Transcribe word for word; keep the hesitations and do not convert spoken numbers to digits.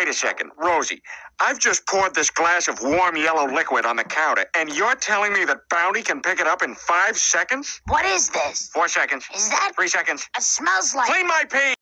Wait a second, Rosie. I've just poured this glass of warm yellow liquid on the counter, and you're telling me that Bounty can pick it up in five seconds? What is this? Four seconds. Is that? Three seconds. It smells like... Clean my pee!